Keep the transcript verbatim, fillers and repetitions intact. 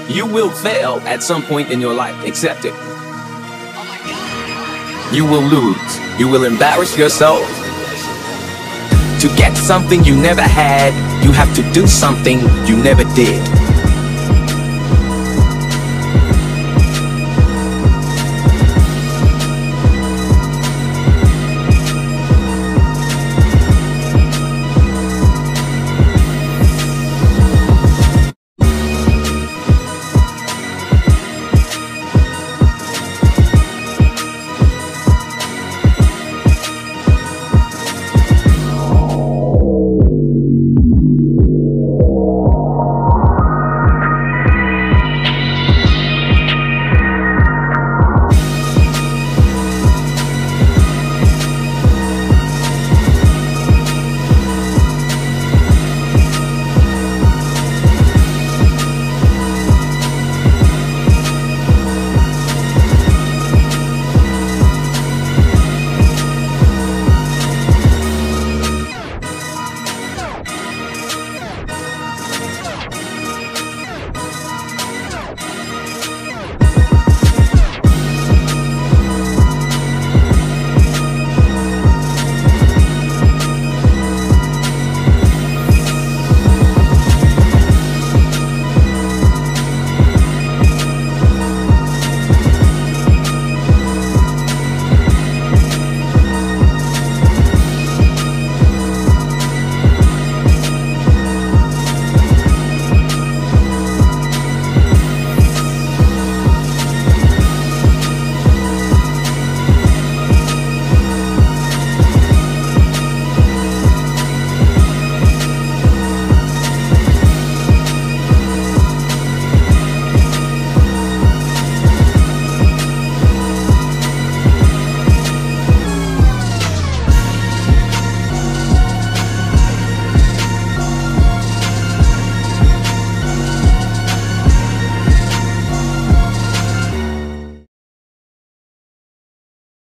You will fail at some point in your life. Accept it. You will lose. You will embarrass yourself. To get something you never had, you have to do something you never did.